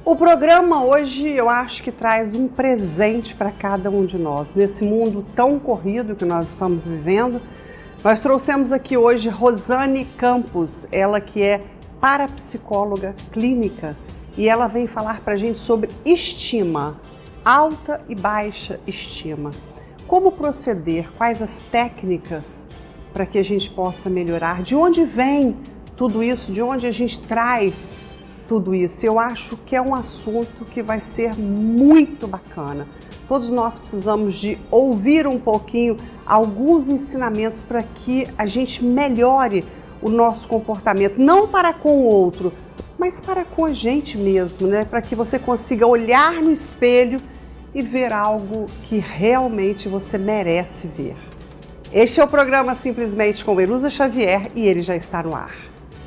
O programa hoje eu acho que traz um presente para cada um de nós. Nesse mundo tão corrido que nós estamos vivendo, nós trouxemos aqui hoje Rosane Campos, ela que é parapsicóloga clínica e ela vem falar para a gente sobre estima, alta e baixa estima. Como proceder, quais as técnicas para que a gente possa melhorar, de onde vem tudo isso, de onde a gente traz tudo isso. Eu acho que é um assunto que vai ser muito bacana. Todos nós precisamos de ouvir um pouquinho alguns ensinamentos para que a gente melhore o nosso comportamento, não para com o outro, mas para com a gente mesmo, né? Para que você consiga olhar no espelho e ver algo que realmente você merece ver. Este é o programa Simplesmente com Elusa Xavier e ele já está no ar.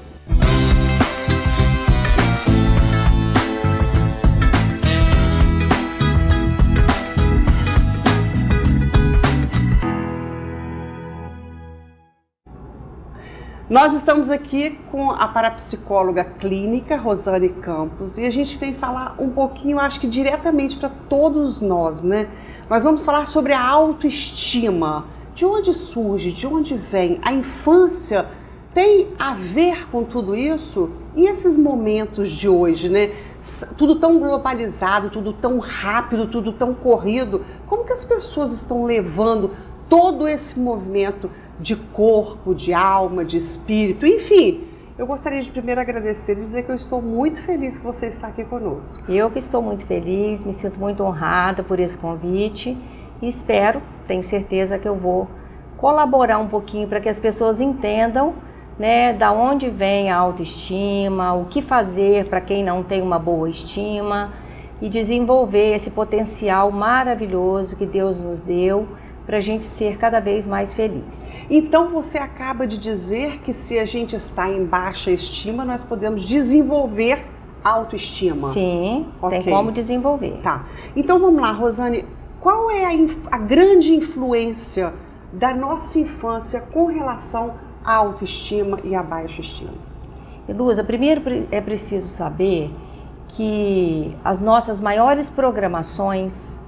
Nós estamos aqui com a parapsicóloga clínica Rosane Campos e a gente vem falar um pouquinho, acho que diretamente para todos nós, né? Nós vamos falar sobre a autoestima. De onde surge, de onde vem? A infância tem a ver com tudo isso? E esses momentos de hoje, né? Tudo tão globalizado, tudo tão rápido, tudo tão corrido. Como que as pessoas estão levando todo esse movimento de corpo, de alma, de espírito, enfim? Eu gostaria de primeiro agradecer e dizer que eu estou muito feliz que você está aqui conosco. Eu que estou muito feliz, me sinto muito honrada por esse convite e espero, tenho certeza que eu vou colaborar um pouquinho para que as pessoas entendam, né, da onde vem a autoestima, o que fazer para quem não tem uma boa estima e desenvolver esse potencial maravilhoso que Deus nos deu para a gente ser cada vez mais feliz. Então você acaba de dizer que se a gente está em baixa estima, nós podemos desenvolver autoestima. Sim, okay. Tem como desenvolver. Tá. Então vamos lá, Rosane, qual é a grande influência da nossa infância com relação à autoestima e à baixa estima? Luza, primeiro é preciso saber que as nossas maiores programações,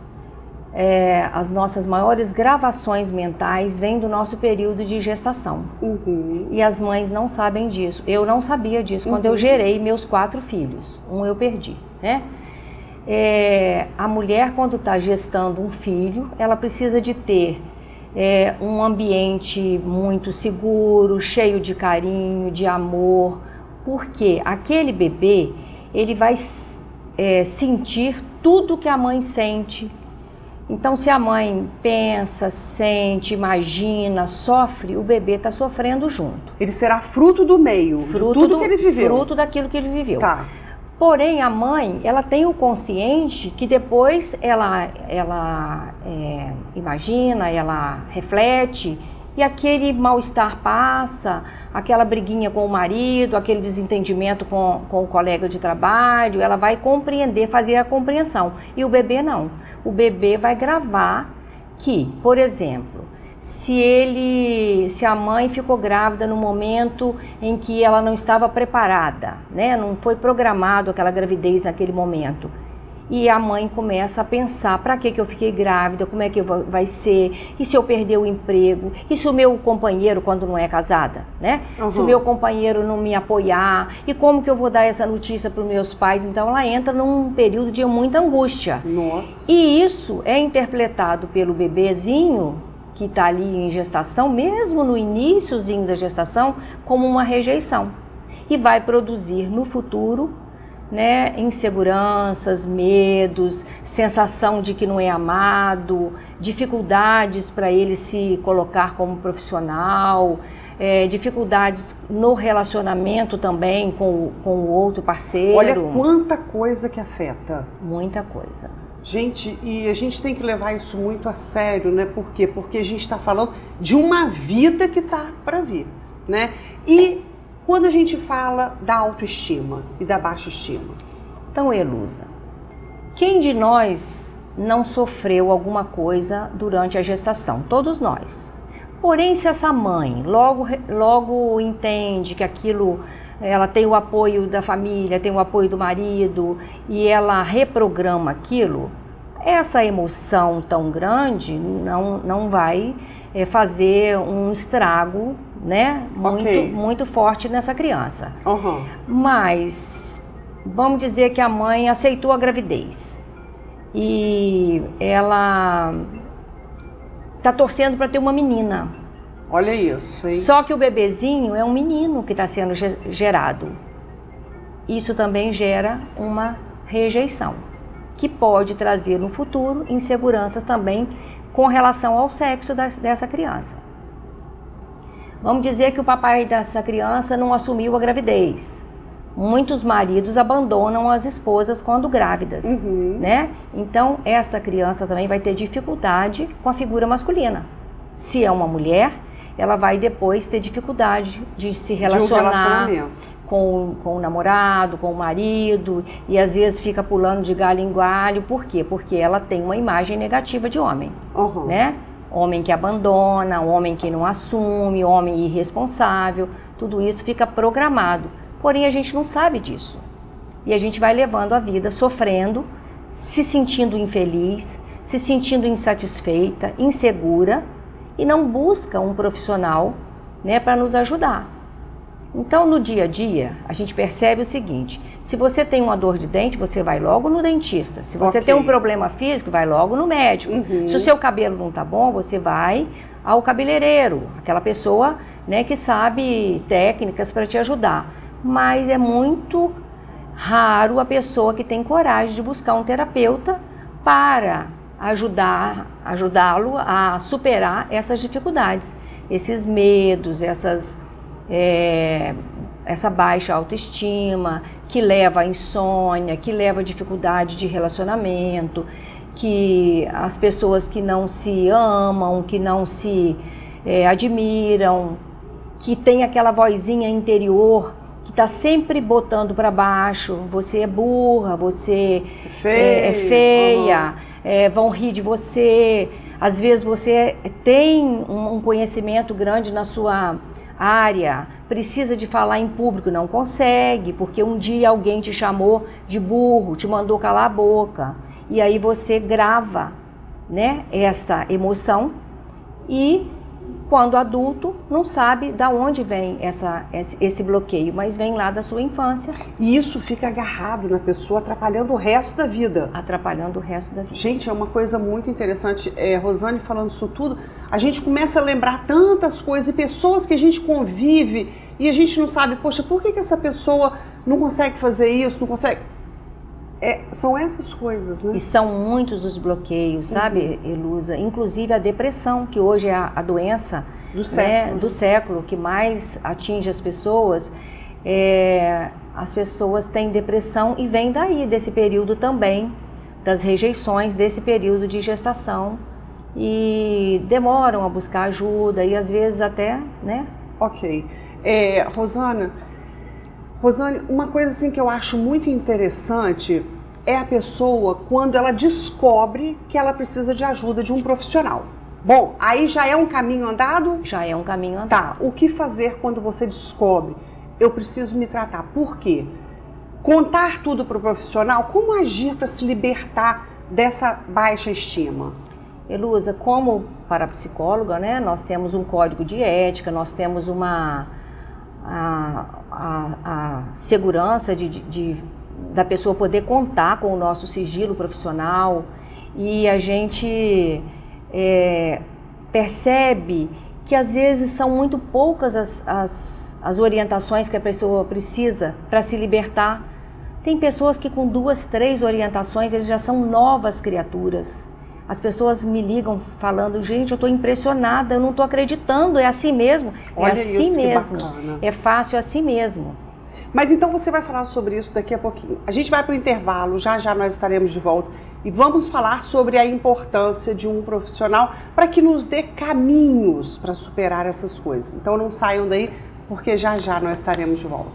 as nossas maiores gravações mentais vêm do nosso período de gestação. Uhum. E as mães não sabem disso. Eu não sabia disso quando eu gerei meus 4 filhos. Um eu perdi, né? A mulher, quando está gestando um filho, ela precisa de ter um ambiente muito seguro, cheio de carinho, de amor, porque aquele bebê, ele vai sentir tudo que a mãe sente. Então, se a mãe pensa, sente, imagina, sofre, o bebê está sofrendo junto. Ele será fruto do meio, de tudo que ele viveu. Fruto daquilo que ele viveu. Tá. Porém, a mãe, ela tem o consciente que depois ela imagina, ela reflete e aquele mal-estar passa, aquela briguinha com o marido, aquele desentendimento com o colega de trabalho, ela vai compreender, fazer a compreensão. E o bebê não. O bebê vai gravar que, por exemplo, se a mãe ficou grávida no momento em que ela não estava preparada, né? Não foi programado aquela gravidez naquele momento. E a mãe começa a pensar, para que eu fiquei grávida, como é que vai ser, e se eu perder o emprego, e se o meu companheiro, quando não é casada, né? Se o meu companheiro não me apoiar, e como que eu vou dar essa notícia para os meus pais? Então ela entra num período de muita angústia. Nossa. E isso é interpretado pelo bebezinho, que está ali em gestação, mesmo no iniciozinho da gestação, como uma rejeição. E vai produzir no futuro, né, inseguranças, medos, sensação de que não é amado, dificuldades para ele se colocar como profissional, dificuldades no relacionamento também com o outro parceiro. Olha quanta coisa que afeta. Muita coisa. Gente, e a gente tem que levar isso muito a sério, né? Por quê? Porque a gente está falando de uma vida que está para vir, né? E quando a gente fala da autoestima e da baixa estima? Então, Elusa, quem de nós não sofreu alguma coisa durante a gestação? Todos nós. Porém, se essa mãe logo entende que aquilo ela tem o apoio da família, tem o apoio do marido e ela reprograma aquilo, essa emoção tão grande não vai fazer um estrago, né, muito forte nessa criança. Uhum. Mas vamos dizer que a mãe aceitou a gravidez e ela está torcendo para ter uma menina. Olha isso, hein? Só que o bebezinho é um menino que está sendo gerado. Isso também gera uma rejeição, que pode trazer no futuro inseguranças também com relação ao sexo dessa criança. Vamos dizer que o papai dessa criança não assumiu a gravidez. Muitos maridos abandonam as esposas quando grávidas, né? Então, essa criança também vai ter dificuldade com a figura masculina. Se é uma mulher, ela vai depois ter dificuldade de se relacionar com o namorado, com o marido, e às vezes fica pulando de galho em galho. Por quê? Porque ela tem uma imagem negativa de homem, né? Homem que abandona, homem que não assume, homem irresponsável, tudo isso fica programado. Porém, a gente não sabe disso. E a gente vai levando a vida sofrendo, se sentindo infeliz, se sentindo insatisfeita, insegura, e não busca um profissional, né, para nos ajudar. Então, no dia a dia, a gente percebe o seguinte: se você tem uma dor de dente, você vai logo no dentista. Se você tem um problema físico, vai logo no médico. Se o seu cabelo não tá bom, você vai ao cabeleireiro, aquela pessoa, né, que sabe técnicas para te ajudar. Mas é muito raro a pessoa que tem coragem de buscar um terapeuta para ajudá-lo a superar essas dificuldades, esses medos, essa baixa autoestima que leva à insônia, que leva à dificuldade de relacionamento, que as pessoas que não se amam, que não se admiram, que tem aquela vozinha interior que está sempre botando para baixo: você é burra, você é feia, vão rir de você. Às vezes você tem um conhecimento grande na sua área, precisa de falar em público, não consegue, porque um dia alguém te chamou de burro, te mandou calar a boca, e aí você grava, né, essa emoção, e quando adulto não sabe de onde vem esse bloqueio, mas vem lá da sua infância. E isso fica agarrado na pessoa, atrapalhando o resto da vida. Atrapalhando o resto da vida. Gente, é uma coisa muito interessante. Rosane falando isso tudo, a gente começa a lembrar tantas coisas e pessoas que a gente convive e a gente não sabe, poxa, por que essa pessoa não consegue fazer isso, não consegue... são essas coisas, né? E são muitos os bloqueios, sabe, Elusa? Inclusive a depressão, que hoje é a doença do século que mais atinge as pessoas. As pessoas têm depressão e vem daí, desse período também, das rejeições, desse período de gestação. E demoram a buscar ajuda e às vezes até, né? Ok. Rosane, uma coisa assim que eu acho muito interessante é a pessoa quando ela descobre que ela precisa de ajuda de um profissional. Bom, aí já é um caminho andado? Já é um caminho andado. Tá, o que fazer quando você descobre? Eu preciso me tratar. Por quê? Contar tudo para o profissional? Como agir para se libertar dessa baixa estima? Elusa, como parapsicóloga, né, nós temos um código de ética, nós temos a segurança da pessoa poder contar com o nosso sigilo profissional, e a gente percebe que às vezes são muito poucas as orientações que a pessoa precisa para se libertar. Tem pessoas que com 2, 3 orientações eles já são novas criaturas. As pessoas me ligam falando: gente, eu estou impressionada, eu não estou acreditando, é assim mesmo. Olha, é assim isso, mesmo, que bacana. É fácil, é assim mesmo. Mas então você vai falar sobre isso daqui a pouquinho. A gente vai para o intervalo, já já nós estaremos de volta e vamos falar sobre a importância de um profissional para que nos dê caminhos para superar essas coisas. Então não saiam daí, porque já já nós estaremos de volta.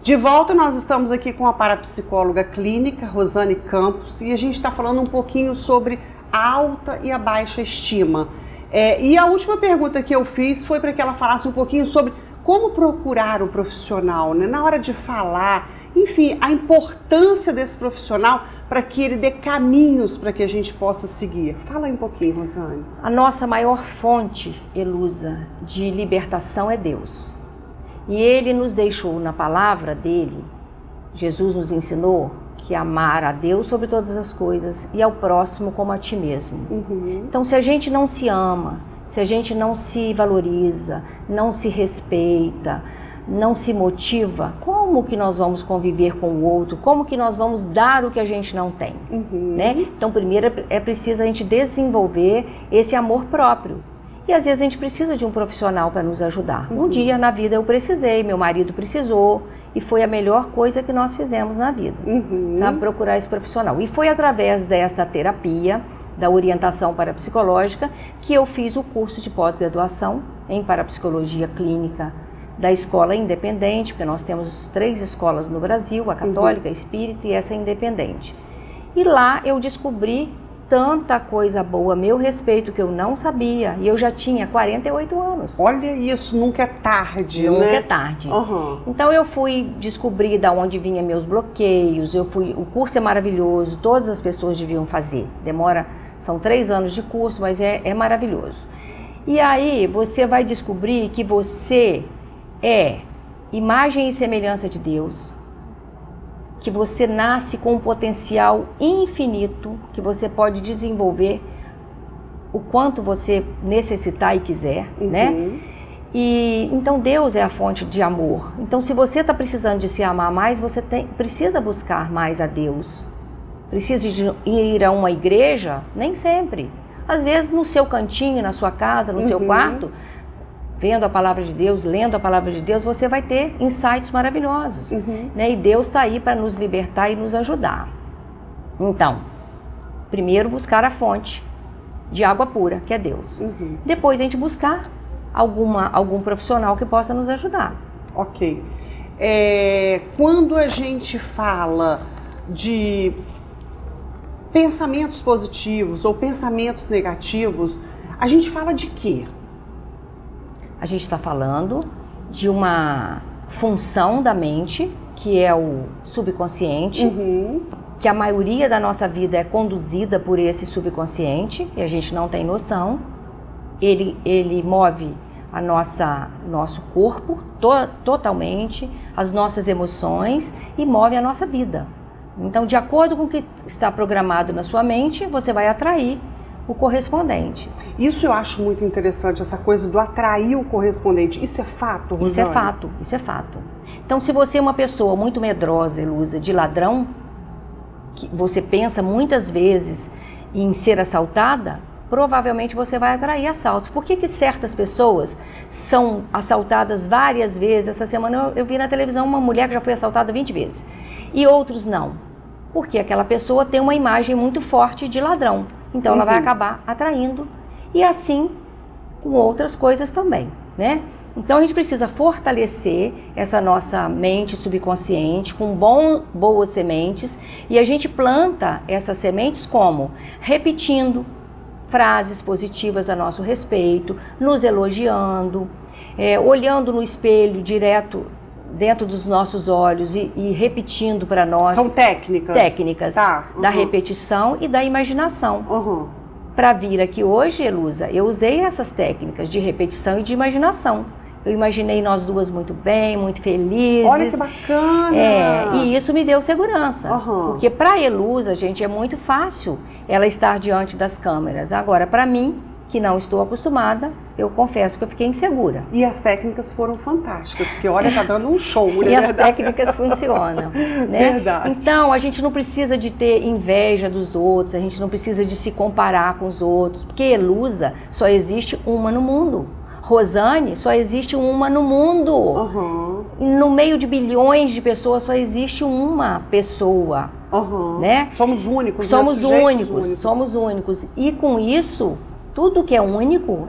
De volta, nós estamos aqui com a parapsicóloga clínica, Rosane Campos, e a gente está falando um pouquinho sobre a alta e a baixa estima. E a última pergunta que eu fiz foi para que ela falasse um pouquinho sobre como procurar um profissional, né? Na hora de falar, enfim, a importância desse profissional para que ele dê caminhos para que a gente possa seguir. Fala aí um pouquinho, Rosane. A nossa maior fonte, Elusa, de libertação é Deus. E Ele nos deixou na palavra dele, Jesus nos ensinou que amar a Deus sobre todas as coisas e ao próximo como a ti mesmo. Então, se a gente não se ama, se a gente não se valoriza, não se respeita, não se motiva, como que nós vamos conviver com o outro? Como que nós vamos dar o que a gente não tem? Né? Então, primeiro é preciso a gente desenvolver esse amor próprio. E às vezes a gente precisa de um profissional para nos ajudar. Um dia na vida eu precisei, meu marido precisou, e foi a melhor coisa que nós fizemos na vida, sabe? Procurar esse profissional. E foi através desta terapia, da orientação parapsicológica, que eu fiz o curso de pós-graduação em parapsicologia clínica da Escola Independente, porque nós temos 3 escolas no Brasil, a católica, a espírita e essa independente. E lá eu descobri tanta coisa boa, meu respeito, que eu não sabia, e eu já tinha 48 anos. Olha isso, nunca é tarde, nunca né? Nunca é tarde. Então eu fui descobrir de onde vinham meus bloqueios, o curso é maravilhoso, todas as pessoas deviam fazer, são 3 anos de curso, mas é maravilhoso. E aí você vai descobrir que você é imagem e semelhança de Deus, que você nasce com um potencial infinito, que você pode desenvolver o quanto você necessitar e quiser, né? E então Deus é a fonte de amor. Então se você está precisando de se amar mais, você precisa buscar mais a Deus. Precisa de ir a uma igreja? Nem sempre. Às vezes no seu cantinho, na sua casa, no seu quarto, vendo a palavra de Deus, lendo a palavra de Deus, você vai ter insights maravilhosos. Né? E Deus está aí para nos libertar e nos ajudar. Então, primeiro buscar a fonte de água pura, que é Deus. Depois a gente buscar algum profissional que possa nos ajudar. Ok. Quando a gente fala de pensamentos positivos ou pensamentos negativos, a gente fala de quê? A gente está falando de uma função da mente, que é o subconsciente, que a maioria da nossa vida é conduzida por esse subconsciente, e a gente não tem noção. Ele move nosso corpo totalmente, as nossas emoções e move a nossa vida. Então, de acordo com o que está programado na sua mente, você vai atrair o correspondente. Isso eu acho muito interessante, essa coisa do atrair o correspondente. Isso é fato, Rosane? Isso é fato. Então, se você é uma pessoa muito medrosa, Elusa, de ladrão, que você pensa muitas vezes em ser assaltada, provavelmente você vai atrair assaltos. Por que certas pessoas são assaltadas várias vezes? Essa semana eu vi na televisão uma mulher que já foi assaltada 20 vezes. E outros não. Porque aquela pessoa tem uma imagem muito forte de ladrão. Então ela vai acabar atraindo, e assim com outras coisas também, né? Então a gente precisa fortalecer essa nossa mente subconsciente com boas sementes, e a gente planta essas sementes como? Repetindo frases positivas a nosso respeito, nos elogiando, olhando no espelho direto dentro dos nossos olhos e repetindo para nós. São técnicas. Técnicas da repetição e da imaginação. Para vir aqui hoje, Elusa, eu usei essas técnicas de repetição e de imaginação. Eu imaginei nós duas muito bem, muito felizes. Olha que bacana! E isso me deu segurança. Porque para a Elusa, gente, é muito fácil ela estar diante das câmeras. Agora, para mim, que não estou acostumada, eu confesso que eu fiquei insegura. E as técnicas foram fantásticas, porque olha, tá dando um show, né? E as técnicas funcionam, né? Verdade. Então, a gente não precisa de ter inveja dos outros, a gente não precisa de se comparar com os outros, porque Elusa só existe uma no mundo. Rosane, só existe uma no mundo. No meio de bilhões de pessoas, só existe uma pessoa, né? Somos únicos. Somos únicos. E com isso, tudo que é único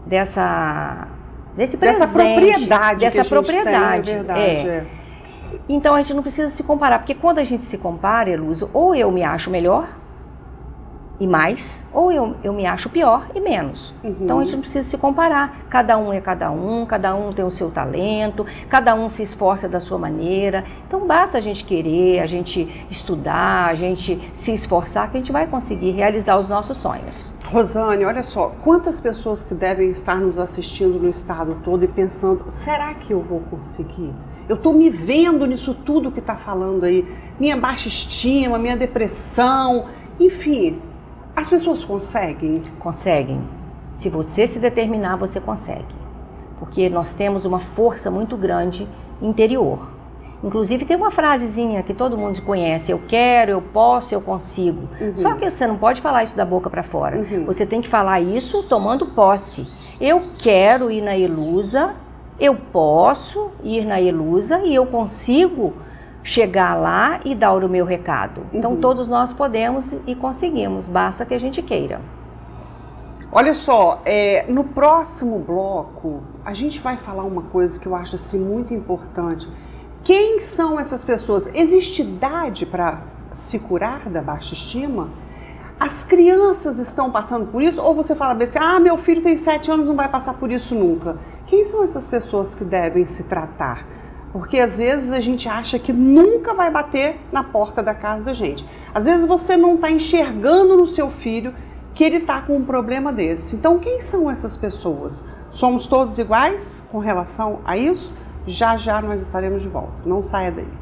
desse presente, propriedade, dessa que a gente propriedade. tem, é verdade. Então a gente não precisa se comparar, porque quando a gente se compara, Eluso, ou eu me acho melhor e mais, ou eu me acho pior e menos. Então a gente não precisa se comparar. Cada um é cada um tem o seu talento, cada um se esforça da sua maneira. Então basta a gente querer, a gente estudar, a gente se esforçar, que a gente vai conseguir realizar os nossos sonhos. Rosane, olha só, quantas pessoas que devem estar nos assistindo no estado todo e pensando, será que eu vou conseguir? Eu estou me vendo nisso tudo que está falando aí, minha baixa estima, minha depressão, enfim, as pessoas conseguem? Conseguem. Se você se determinar, você consegue. Porque nós temos uma força muito grande interior. Inclusive tem uma frasezinha que todo mundo conhece, eu quero, eu posso, eu consigo. Só que você não pode falar isso da boca para fora. Você tem que falar isso tomando posse. Eu quero ir na Ilusa, eu posso ir na Ilusa e eu consigo chegar lá e dar o meu recado. Então todos nós podemos e conseguimos, basta que a gente queira. Olha só, no próximo bloco a gente vai falar uma coisa que eu acho assim muito importante. Quem são essas pessoas? Existe idade para se curar da baixa estima? As crianças estão passando por isso? Ou você fala assim, meu filho tem 7 anos, não vai passar por isso nunca. Quem são essas pessoas que devem se tratar? Porque às vezes a gente acha que nunca vai bater na porta da casa da gente. Às vezes você não está enxergando no seu filho que ele está com um problema desse. Então quem são essas pessoas? Somos todos iguais com relação a isso? Já já nós estaremos de volta. Não saia daí.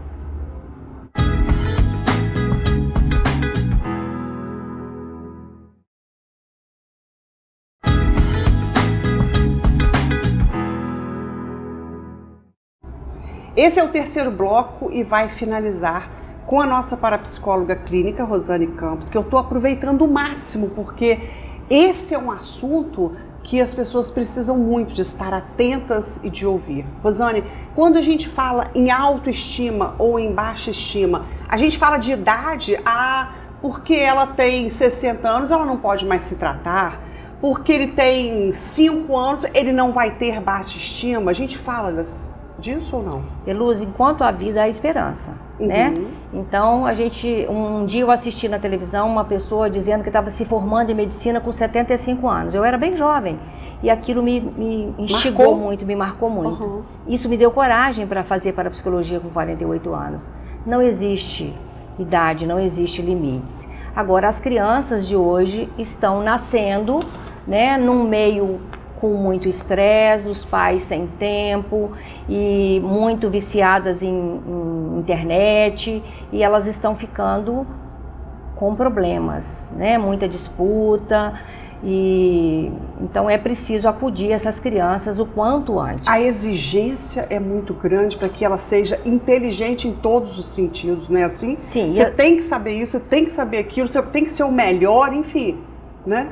Esse é o terceiro bloco e vai finalizar com a nossa parapsicóloga clínica, Rosane Campos, que eu estou aproveitando o máximo, porque esse é um assunto que as pessoas precisam muito de estar atentas e de ouvir. Rosane, quando a gente fala em autoestima ou em baixa estima, a gente fala de idade, porque ela tem 60 anos, ela não pode mais se tratar, porque ele tem 5 anos, ele não vai ter baixa estima. A gente fala disso ou não? Eluz, enquanto há vida há esperança, né? Então um dia eu assisti na televisão uma pessoa dizendo que estava se formando em medicina com 75 anos. Eu era bem jovem e aquilo me instigou muito, me marcou muito. Isso me deu coragem para fazer parapsicologia com 48 anos. Não existe idade, não existe limites. Agora as crianças de hoje estão nascendo, né, num meio com muito estresse, os pais sem tempo e muito viciadas em internet, e elas estão ficando com problemas, né? Muita disputa, e então é preciso acudir essas crianças o quanto antes. A exigência é muito grande para que ela seja inteligente em todos os sentidos, não é assim? Sim. Você tem que saber isso, você tem que saber aquilo, você tem que ser o melhor, enfim, né?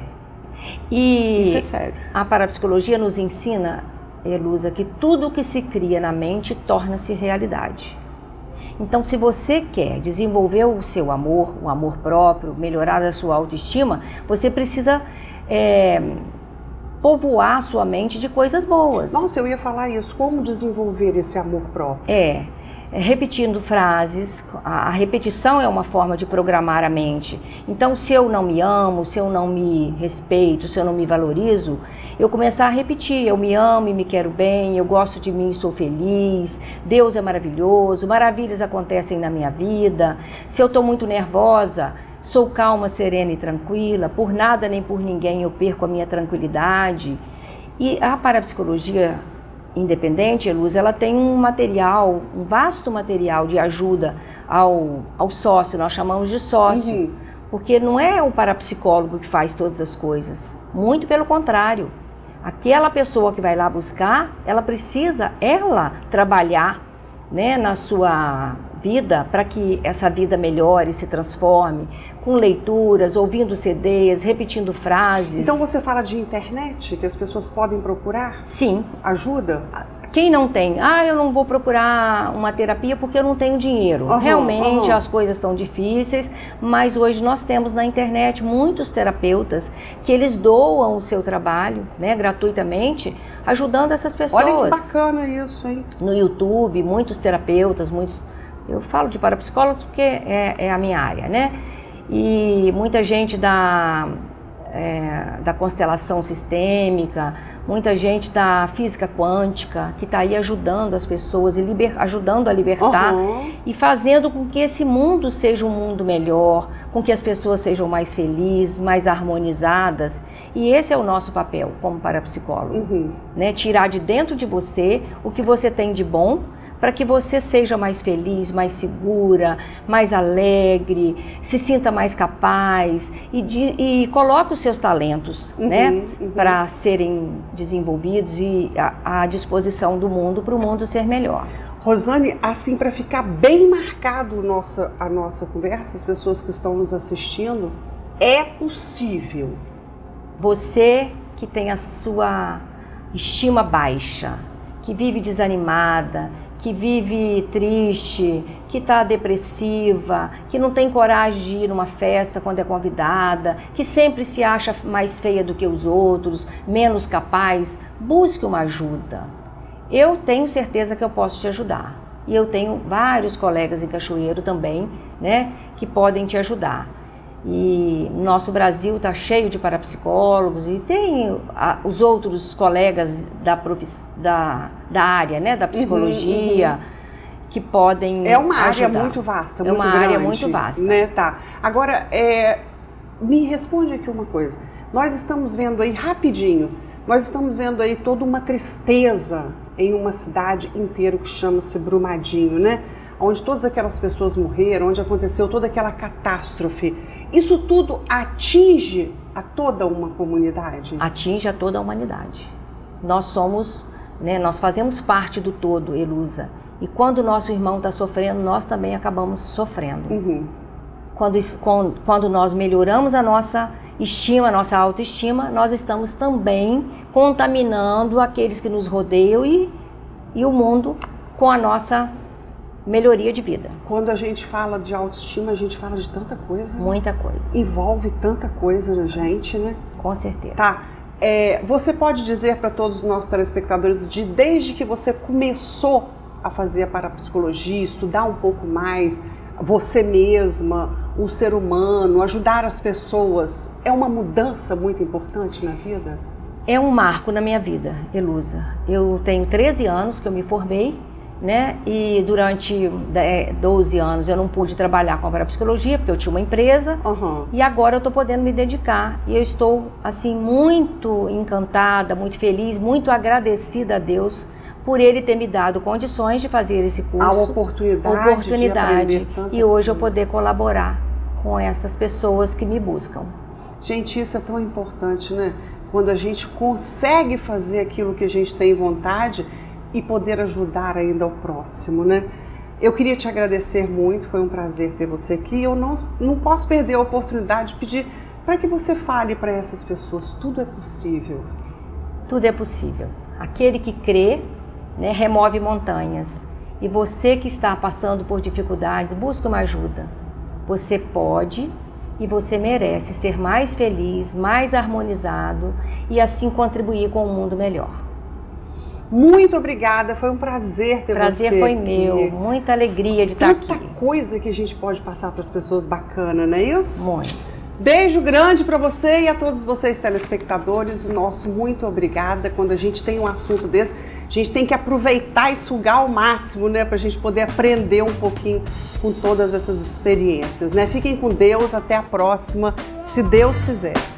E isso é sério. A parapsicologia nos ensina, Elusa, que tudo que se cria na mente torna-se realidade. Então, se você quer desenvolver o seu amor, o amor próprio, melhorar a sua autoestima, você precisa povoar a sua mente de coisas boas. Nossa, eu ia falar isso. Como desenvolver esse amor próprio? Repetindo frases. A repetição é uma forma de programar a mente. Então, se eu não me amo, se eu não me respeito, se eu não me valorizo, eu começar a repetir: eu me amo e me quero bem, eu gosto de mim e sou feliz, Deus é maravilhoso, maravilhas acontecem na minha vida. Se eu estou muito nervosa, sou calma, serena e tranquila, por nada nem por ninguém eu perco a minha tranquilidade. E a parapsicologia independente, Luz, ela tem um vasto material de ajuda ao sócio, nós chamamos de sócio, porque não é o parapsicólogo que faz todas as coisas, muito pelo contrário. Aquela pessoa que vai lá buscar, ela precisa, trabalhar, né, na sua vida para que essa vida melhore, se transforme, com leituras, ouvindo CDs, repetindo frases. Então você fala de internet, que as pessoas podem procurar? Sim. Ajuda? Quem não tem, eu não vou procurar uma terapia porque eu não tenho dinheiro. Realmente as coisas estão difíceis, mas hoje nós temos na internet muitos terapeutas que eles doam o seu trabalho, né, gratuitamente, ajudando essas pessoas. Olha que bacana isso, hein? No YouTube, muitos terapeutas, eu falo de parapsicólogos porque é a minha área, né? E muita gente da constelação sistêmica, muita gente da física quântica, que está aí ajudando as pessoas, ajudando a libertar e fazendo com que esse mundo seja um mundo melhor, com que as pessoas sejam mais felizes, mais harmonizadas. E esse é o nosso papel como parapsicólogo, né? Tirar de dentro de você o que você tem de bom, para que você seja mais feliz, mais segura, mais alegre, se sinta mais capaz e coloque os seus talentos, né, para serem desenvolvidos e à disposição do mundo, para o mundo ser melhor. Rosane, assim, para ficar bem marcado a nossa conversa, as pessoas que estão nos assistindo, é possível. Você que tem a sua estima baixa, que vive desanimada, que vive triste, que está depressiva, que não tem coragem de ir numa festa quando é convidada, que sempre se acha mais feia do que os outros, menos capaz, busque uma ajuda. Eu tenho certeza que eu posso te ajudar. E eu tenho vários colegas em Cachoeiro também, né, que podem te ajudar. E nosso Brasil está cheio de parapsicólogos e tem os outros colegas da área, né, da psicologia, que podem ajudar. É uma área muito vasta, muito grande. É uma área muito vasta. Né? Tá. Agora, me responde aqui uma coisa. Nós estamos vendo aí, rapidinho, toda uma tristeza em uma cidade inteira que chama-se Brumadinho, né? Onde todas aquelas pessoas morreram, onde aconteceu toda aquela catástrofe. Isso tudo atinge a toda uma comunidade? Atinge a toda a humanidade. Nós somos, né, nós fazemos parte do todo, Elusa. E quando o nosso irmão está sofrendo, nós também acabamos sofrendo. Quando nós melhoramos a nossa estima, a nossa autoestima, nós estamos também contaminando aqueles que nos rodeiam e o mundo com a nossa melhoria de vida. Quando a gente fala de autoestima, a gente fala de tanta coisa. Muita coisa. Envolve tanta coisa na gente, né? Com certeza. Tá. Você pode dizer para todos os nossos telespectadores, desde que você começou a fazer a parapsicologia, estudar um pouco mais, você mesma, o ser humano, ajudar as pessoas, é uma mudança muito importante na vida? É um marco na minha vida, Elusa. Eu tenho 13 anos que eu me formei, né? E durante 12 anos eu não pude trabalhar com a parapsicologia porque eu tinha uma empresa e agora eu estou podendo me dedicar e eu estou assim muito encantada, muito feliz, muito agradecida a Deus por Ele ter me dado condições de fazer esse curso, a oportunidade e hoje eu poder colaborar com essas pessoas que me buscam. Gente, isso é tão importante, né? Quando a gente consegue fazer aquilo que a gente tem vontade e poder ajudar ainda ao próximo, né? Eu queria te agradecer muito, foi um prazer ter você aqui. Eu não posso perder a oportunidade de pedir para que você fale para essas pessoas, tudo é possível. Tudo é possível. Aquele que crê, né, remove montanhas. E você que está passando por dificuldades, busca uma ajuda. Você pode e você merece ser mais feliz, mais harmonizado e assim contribuir com um mundo melhor. Muito obrigada, foi um prazer ter você aqui. Prazer foi meu, muita alegria de estar aqui. Tanta coisa que a gente pode passar para as pessoas bacana, não é isso? Muito. Beijo grande para você e a todos vocês telespectadores, o nosso muito obrigada. Quando a gente tem um assunto desse, a gente tem que aproveitar e sugar ao máximo, né, para a gente poder aprender um pouquinho com todas essas experiências, né? Fiquem com Deus, até a próxima, se Deus quiser.